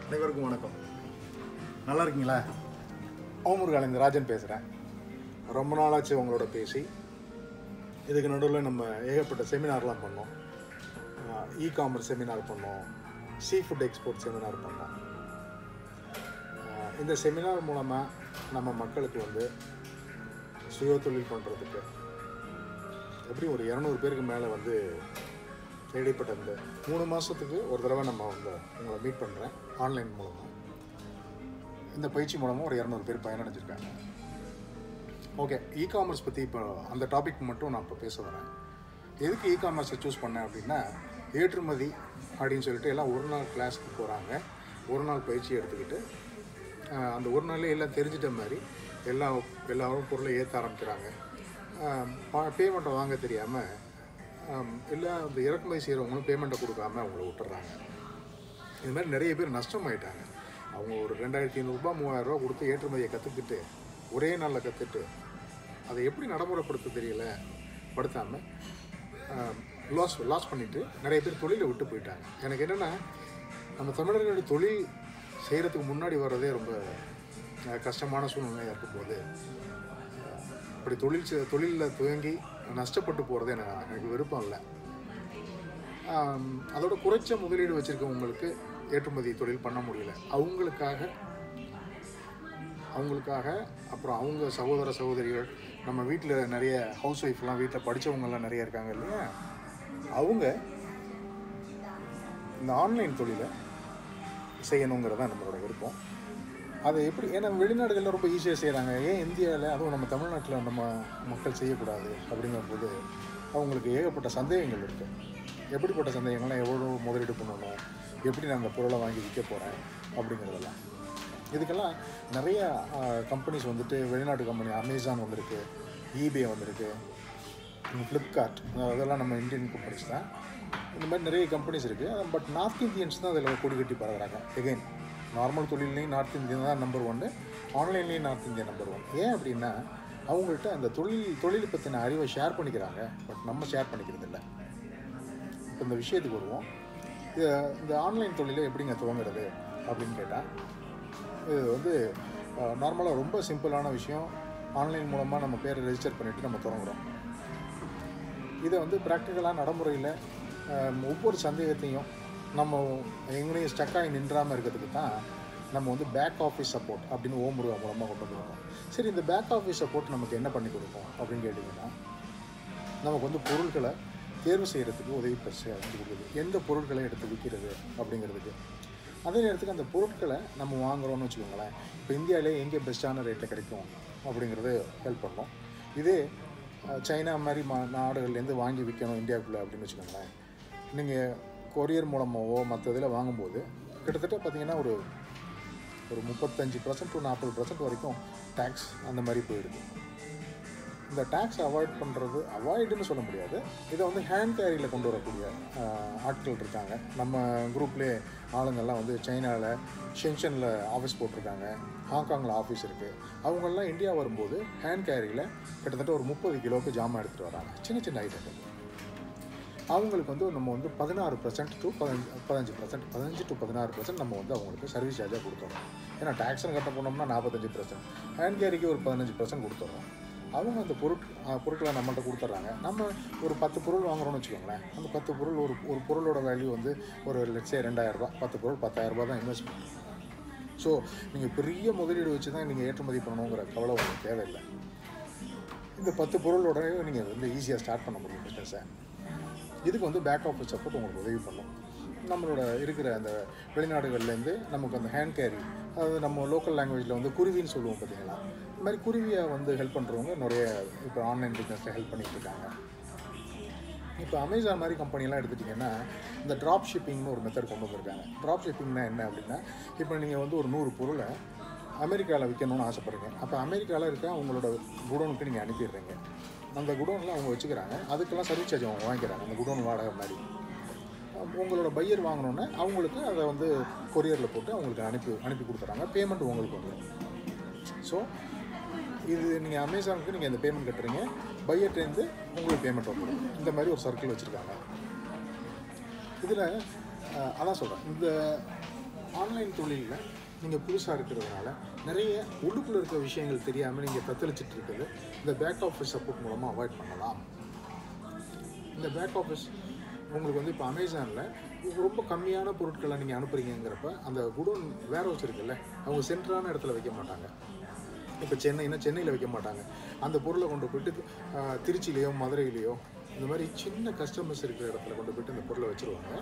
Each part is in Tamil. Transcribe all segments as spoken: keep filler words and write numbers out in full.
அனைவருக்கும் வணக்கம். நல்லா இருக்கீங்களா? ஓமுருகால இந்த ராஜன் பேசுகிறேன். ரொம்ப நாளாச்சு உங்களோட பேசி. இதுக்கு நடுவில் நம்ம ஏகப்பட்ட செமினார்லாம் பண்ணோம். இ காமர்ஸ் செமினார் பண்ணோம், சீ ஃபுட் எக்ஸ்போர்ட் செமினார் பண்ணோம். இந்த செமினார் மூலமாக நம்ம மக்களுக்கு வந்து சுய தொழில் பண்ணுறதுக்கு எப்படி ஒரு இரநூறு பேருக்கு மேலே வந்து தேடிப்பட்ட இந்த மூணு மாதத்துக்கு ஒரு தடவை நம்ம வந்து உங்களை மீட் பண்ணுறேன் ஆன்லைன் மூலமாக. இந்த பயிற்சி மூலமாக ஒரு இரநூறு பேர் பயனடைஞ்சிருக்காங்க. ஓகே, இ காமர்ஸ் பற்றி இப்போ அந்த டாபிக் மட்டும் நான் இப்போ பேச வரேன். எதுக்கு இ காமர்ஸை சூஸ் பண்ணேன் அப்படின்னா, ஏற்றுமதி அப்படின்னு சொல்லிட்டு எல்லாம் ஒரு நாள் கிளாஸுக்கு போகிறாங்க, ஒரு நாள் பயிற்சி எடுத்துக்கிட்டு அந்த ஒரு நாள்லேயே எல்லாம் தெரிஞ்சிட்ட மாதிரி எல்லா எல்லாரும் பொருளை ஏற்ற ஆரம்பிக்கிறாங்க. பேமெண்ட்டை வாங்க தெரியாமல் இல்லை அந்த இறக்குமதி செய்கிறவங்களும் பேமெண்ட்டை கொடுக்காம அவங்கள விட்டுறாங்க. இது மாதிரி நிறைய பேர் நஷ்டமாயிட்டாங்க. அவங்க ஒரு ரெண்டாயிரத்தி ஐநூறுரூபா மூவாயிரரூபா கொடுத்து ஏற்றுமதியை கற்றுக்கிட்டு ஒரே நாளில் கற்றுட்டு அதை எப்படி நடைமுறைப்படுத்த தெரியல படுத்தாமல் லாஸ் லாஸ் பண்ணிவிட்டு நிறைய பேர் தொழிலை விட்டு போயிட்டாங்க. எனக்கு என்னென்னா, நம்ம தமிழர்களுடைய தொழில் செய்கிறதுக்கு முன்னாடி வர்றதே ரொம்ப கஷ்டமான சூழ்நிலையாக இருக்கும்போது அப்படி தொழில் தொழிலில் துவங்கி நஷ்டப்பட்டு போகிறது எனக்கு எனக்கு விருப்பம் இல்லை. அதோட குறைச்ச முதலீடு வச்சுருக்கவங்களுக்கு ஏற்றுமதி தொழில் பண்ண முடியல. அவங்களுக்காக அவங்களுக்காக அப்புறம் அவங்க சகோதர சகோதரிகள், நம்ம வீட்டில் நிறைய ஹவுஸ் ஒய்ஃப்லாம் வீட்டில் படித்தவங்கெல்லாம் நிறைய இருக்காங்க இல்லையா, அவங்க இந்த ஆன்லைன் தொழிலை செய்யணுங்கிறது தான் நம்மளோட விருப்பம். அது எப்படி, ஏன்னா வெளிநாடுகளில் ரொம்ப ஈஸியாக செய்கிறாங்க, ஏன் இந்தியாவில் அதுவும் நம்ம தமிழ்நாட்டில் நம்ம மக்கள் செய்யக்கூடாது அப்படிங்கும்போது அவங்களுக்கு ஏகப்பட்ட சந்தேகங்கள் இருக்குது. எப்படிப்பட்ட சந்தேகங்கள்லாம், எவ்வளோ முதலீடு பண்ணணும், எப்படி நான் அந்த பொருளை வாங்கி விற்க போகிறேன் அப்படிங்கிறதெல்லாம். இதுக்கெல்லாம் நிறைய கம்பெனிஸ் வந்துட்டு, வெளிநாட்டு கம்பெனி அமேசான் வந்திருக்கு, ஈபே வந்திருக்கு, ஃப்ளிப்கார்ட், அதெல்லாம் நம்ம இந்தியன் கம்பெனிஸ் தான். இந்த மாதிரி நிறைய கம்பெனிஸ் இருக்குது. பட் நார்த் இந்தியன்ஸ் தான் அதில் கொடி கட்டி பரவுறாங்க. எகெயின் நார்மல் தொழிலையும் நார்த் இந்தியன் தான் நம்பர் ஒன்று, ஆன்லைன்லேயும் நார்த் இந்தியா நம்பர் ஒன். ஏன் அப்படின்னா, அவங்கள்ட்ட அந்த தொழில் தொழிலை பற்றின அறிவை ஷேர் பண்ணிக்கிறாங்க, பட் நம்ம ஷேர் பண்ணிக்கிறது இல்லை. இப்போ இந்த விஷயத்துக்கு வருவோம். இது இந்த ஆன்லைன் தொழிலை எப்படிங்க துவங்குறது அப்படின்னு கேட்டால், இது வந்து நார்மலாக ரொம்ப சிம்பிளான விஷயம். ஆன்லைன் மூலமாக நம்ம பேரை ரெஜிஸ்டர் பண்ணிவிட்டு நம்ம தொடங்குகிறோம். இதை வந்து ப்ராக்டிக்கலாக நடைமுறையில் ஒவ்வொரு சந்தேகத்தையும் நம்ம எங்கேயும் ஸ்டக்காகி நின்றாமல் இருக்கிறதுக்கு தான் நம்ம வந்து பேக் ஆஃபீஸ் சப்போர்ட் அப்படின்னு ஓமுருகா மூலமாக கொண்டு வந்துருக்கோம். சரி, இந்த பேக் ஆஃபீஸ் சப்போர்ட் நமக்கு என்ன பண்ணி கொடுக்கும் அப்படின்னு கேட்டிங்கன்னா, நமக்கு வந்து பொருட்களை தேர்வு செய்கிறதுக்கு உதவி செஞ்சு கொடுக்குது. எந்த பொருட்களை எடுத்து விற்கிறது அப்படிங்கிறதுக்கு. அதே நேரத்துக்கு அந்த பொருட்களை நம்ம வாங்குகிறோன்னு வச்சுக்கோங்களேன், இப்போ இந்தியாவிலே எங்கே பெஸ்ட்டான ரேட்டில் கிடைக்கும் அப்படிங்கிறது ஹெல்ப் பண்ணோம். இதே சைனா மாதிரி மா நாடுகள்லேருந்து வாங்கி விற்கணும் இந்தியாவுக்குள்ளே அப்படின்னு வச்சுக்கோங்களேன், நீங்கள் கொரியர் மூலமாகவோ மற்ற இதில் வாங்கும்போது கிட்டத்தட்ட பார்த்திங்கன்னா ஒரு ஒரு முப்பத்தஞ்சு பர்சன்ட் டு நாற்பது பர்சன்ட் வரைக்கும் டேக்ஸ் அந்த மாதிரி போயிடுது. இந்த டேக்ஸ் அவாய்ட் பண்ணுறது, அவாய்டுன்னு சொல்ல முடியாது, இதை வந்து ஹேண்ட் கேரியில் கொண்டு வரக்கூடிய ஆட்கள் இருக்காங்க. நம்ம குரூப்லேயே ஆளுங்கள்லாம் வந்து சைனாவில் ஷென்ஷனில் ஆஃபீஸ் போட்டிருக்காங்க, ஹாங்காங்கில் ஆஃபீஸ் இருக்குது. அவங்கெல்லாம் இந்தியா வரும்போது ஹேண்ட் கேரியில் கிட்டத்தட்ட ஒரு முப்பது கிலோவுக்கு ஜாமான் எடுத்துகிட்டு வராங்க, சின்ன சின்ன ஐட்டங்கள். அவங்களுக்கு வந்து நம்ம வந்து பதினாறு பர்சன்ட் டு பதினஞ்சு பதினஞ்சு பர்சன்ட் பதினஞ்சு டு பதினாறு பர்சன்ட் நம்ம வந்து அவங்களுக்கு சர்வீஸ் சார்ஜாக கொடுத்துறோம். ஏன்னா டேக்ஸ்னு கட்ட போனோம்னா நாற்பத்தஞ்சு பர்சன்ட், ஹேண்ட் கேரிக்கு ஒரு பதினஞ்சு பர்சன்ட் கொடுத்துட்றோம். அவங்க அந்த பொருட் பொருட்களை நம்மள்கிட்ட கொடுத்துட்றாங்க. நம்ம ஒரு பத்து பொருள் வாங்குகிறோன்னு வச்சுக்கோங்களேன், அந்த பத்து பொருள் ஒரு ஒரு பொருளோட வேல்யூ வந்து ஒரு லட்சே ரெண்டாயிரரூபா, பத்து பொருள் பத்தாயிரரூபா தான் இன்வெஸ்ட்மெண்ட். ஸோ நீங்கள் பெரிய முதலீடு வச்சு தான் நீங்கள் ஏற்றுமதி பண்ணணுங்கிற கவலை உங்களுக்கு தேவையில்லை. இந்த பத்து பொருளோடனே நீங்கள் வந்து ஈஸியாக ஸ்டார்ட் பண்ண முடியும் பிஸ்னஸை. இதுக்கு வந்து பேக் ஆஃபீஸ் சப்போர்ட் உங்களுக்கு உதவி பண்ணும். நம்மளோட இருக்கிற அந்த வெளிநாடுகள்லேருந்து நமக்கு அந்த ஹேண்ட் கேரி, அதாவது நம்ம லோக்கல் லாங்குவேஜில் வந்து குருவின்னு சொல்லுவோம் பார்த்தீங்களா, இந்த மாதிரி குருவியை வந்து ஹெல்ப் பண்ணுறவங்க நிறைய இப்போ ஆன்லைன் பிஸ்னஸில் ஹெல்ப் பண்ணிகிட்டு இருக்காங்க. இப்போ அமேசான் மாதிரி கம்பெனிலாம் எடுத்துட்டிங்கன்னா இந்த ட்ராப் ஷிப்பிங்னு ஒரு மெத்தட் கொண்டு வந்திருக்காங்க. ட்ராப் ஷிப்பிங்னா என்ன அப்படின்னா, இப்போ நீங்கள் வந்து ஒரு நூறு பொருளை அமெரிக்காவில் விற்கணும்னு ஆசைப்பட்றீங்க. அப்போ அமெரிக்காவில் இருக்க அவங்களோட குடோனுக்கு நீங்கள் அனுப்பிடுறீங்க. அந்த குடோனில் அவங்க வச்சுக்கிறாங்க, அதுக்கெல்லாம் சர்வீஸ் சார்ஜ் அவங்க வாங்கிக்கிறாங்க, அந்த குடோன் வாடகை மாதிரி. உங்களோட பையர் வாங்கினோன்னே அவங்களுக்கு அதை வந்து கொரியரில் போட்டு அவங்களுக்கு அனுப்பி அனுப்பி கொடுத்துறாங்க, பேமெண்ட் உங்களுக்கு வந்துடும். ஸோ இது நீங்கள் அமேசானுக்கு நீங்கள் இந்த பேமெண்ட் கட்டுறீங்க, பையர்ட்டேருந்து உங்களுக்கு பேமெண்ட் வந்துடும். இந்த மாதிரி ஒரு சர்க்கிள் வச்சுருக்காங்க. இதில் அதான் சொல்கிறேன், இந்த ஆன்லைன் தொழிலில் நீங்கள் புதுசாக இருக்கிறதுனால நிறைய உள்ளுக்குள்ளே இருக்கிற விஷயங்கள் தெரியாமல் நீங்கள் தத்தளிச்சிட்டு இருக்குது இந்த பேக் ஆஃபீஸ் சப்போர்ட் மூலமாக அவாய்ட் பண்ணலாம். இந்த பேக் ஆஃபீஸ் உங்களுக்கு வந்து இப்போ அமேசானில் ரொம்ப கம்மியான பொருட்களை நீங்கள் அனுப்புறீங்கிறப்ப அந்த குடோன் வேர் ஹவுஸ் இருக்குல்ல, அவங்க சென்டரான இடத்துல வைக்க மாட்டாங்க. இப்போ சென்னைன்னா சென்னையில் வைக்க மாட்டாங்க. அந்த பொருளை கொண்டு போய்ட்டு திருச்சியிலையோ மதுரையிலையோ இந்த மாதிரி சின்ன கஸ்டமர்ஸ் இருக்கிற இடத்துல கொண்டு போய்ட்டு அந்த பொருளை வச்சுருவாங்க.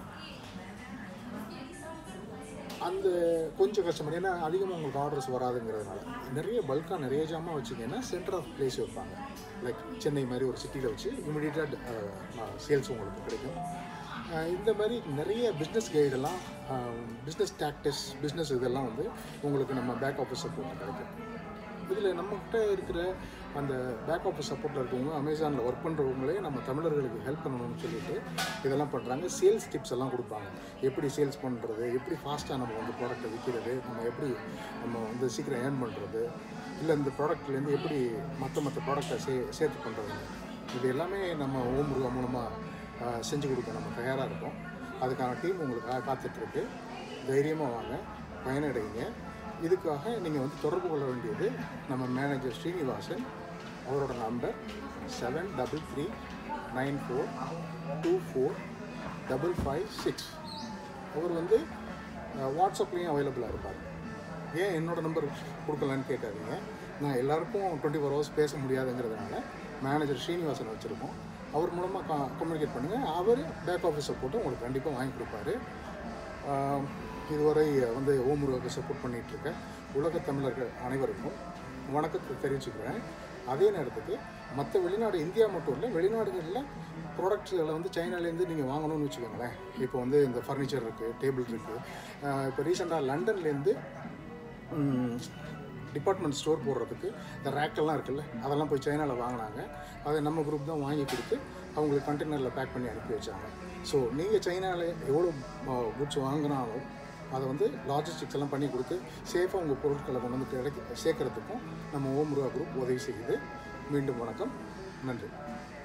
அந்த கொஞ்சம் கஸ்டமர், ஏன்னா அதிகமாக உங்களுக்கு ஆர்டர்ஸ் வராதுங்கிறதுனால நிறைய பல்காக நிறைய ஜாமான் வச்சுக்கிங்கன்னா சென்டர் ஆஃப் பிளேஸ் வைப்பாங்க. லைக் சென்னை மாதிரி ஒரு சிட்டியில் வச்சு இமிடியேட்டாக சேல்ஸ் உங்களுக்கு கிடைக்கும். இந்த மாதிரி நிறைய பிஸ்னஸ் கைடெல்லாம், பிஸ்னஸ் டாக்டிக்ஸ், பிஸ்னஸ் இதெல்லாம் வந்து உங்களுக்கு நம்ம பேக் ஆஃபீஸ் சப்போர்ட் கிடைக்கும். இதில் நம்மகிட்ட இருக்கிற அந்த பேக் ஆஃபீஸ் சப்போர்ட்டில் இருக்கவங்க அமேசானில் ஒர்க் பண்ணுறவங்களே நம்ம தமிழர்களுக்கு ஹெல்ப் பண்ணணும்னு சொல்லிட்டு இதெல்லாம் பண்ணுறாங்க. சேல்ஸ் டிப்ஸ் எல்லாம் கொடுப்பாங்க. எப்படி சேல்ஸ் பண்ணுறது, எப்படி ஃபாஸ்ட்டாக நம்ம வந்து ப்ராடக்ட்டை விற்கிறது, நம்ம எப்படி நம்ம வந்து சீக்கிரம் ஏர்ன் பண்ணுறது, இல்லை இந்த ப்ராடக்ட்லேருந்து எப்படி மற்ற மற்ற ப்ராடக்டை சே சேர்த்து பண்ணுறது, இது எல்லாமே நம்ம ஓம் முருகா மூலமாக செஞ்சு கொடுக்க நம்ம தயாராக இருக்கோம். அதுக்கான டீம் உங்களுக்கு காத்துட்ருக்கு. தைரியமாக வாங்க, பயனடைங்க. இதுக்காக நீங்கள் வந்து தொடர்பு கொள்ள வேண்டியது நம்ம மேனேஜர் ஸ்ரீனிவாசன். அவரோட number seven double three nine four two four double five six. அவர் வந்து வாட்ஸ்அப்லேயும் அவைலபிளாக இருப்பார். ஏன் என்னோடய நம்பர் கொடுக்கலான்னு கேட்டாதீங்க. நான் எல்லாருக்கும் டுவெண்ட்டி ஃபோர் ஹவர்ஸ் பேச முடியாதுங்கிறதுனால மேனேஜர் ஸ்ரீனிவாசன் வச்சுருக்கோம். அவர் மூலமாக கா கம்யூனிகேட் பண்ணுங்கள். அவர் பேக் ஆஃபீஸ் சப்போர்ட்டு உங்களுக்கு கண்டிப்பாக வாங்கி கொடுப்பாரு. இதுவரை வந்து ஓம் முருகாவுக்கு சப்போர்ட் பண்ணிகிட்ருக்க உலக தமிழர்கள் அனைவருக்கும் வணக்கத்தை தெரிவிச்சுக்கிறேன். அதே நேரத்துக்கு மற்ற வெளிநாடு, இந்தியா மட்டும் இல்லை, வெளிநாடுகளில் ப்ராடக்ட்ஸுகளை வந்து சைனாலேருந்து நீங்கள் வாங்கணும்னு வச்சுக்கோங்களேன். இப்போ வந்து இந்த ஃபர்னிச்சர் இருக்குது, டேபிள் இருக்குது. இப்போ ரீசெண்டாக லண்டன்லேருந்து டிபார்ட்மெண்ட் ஸ்டோர் போடுறதுக்கு இந்த ரேக்கெல்லாம் இருக்குல்ல, அதெல்லாம் போய் சைனாவில் வாங்கினாங்க. அதை நம்ம குரூப் தான் வாங்கி கொடுத்து அவங்களுக்கு கண்டெய்னரில் பேக் பண்ணி அனுப்பி வச்சாங்க. ஸோ நீங்கள் சைனாவில் எவ்வளோ குட்ஸ் வாங்கினாலும் அதை வந்து லாஜிஸ்டிக்ஸ் எல்லாம் பண்ணி கொடுத்து சேஃபாக உங்கள் பொருட்களை கொண்டு வந்து கிடைக்க சேர்க்கறதுக்கும் நம்ம ஓம் முருகா குரூப் உதவி செய்யுது. மீண்டும் வணக்கம், நன்றி.